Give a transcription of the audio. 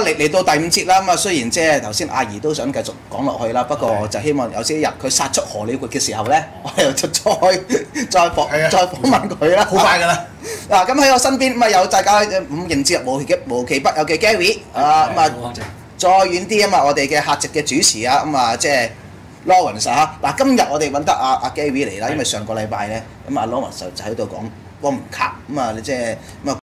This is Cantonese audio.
嚟到第五節啦，咁啊雖然即係頭先阿怡都想繼續講落去啦，不過就希望有朝一日佢殺出荷里活嘅時候咧，我哋就再訪問佢啦。 好快㗎啦！ 嗱，咁喺我身邊咁啊有大家五迎接無奇不有嘅 Gary 啊，咁啊再遠啲啊嘛，我哋嘅客席嘅主持啊，咁啊即係 Lawrence 啊，嗱今日我哋揾得阿 Gary 嚟啦，因為上個禮拜咧咁啊 Lawrence 就喺度講汪文卡咁啊，即係咁啊。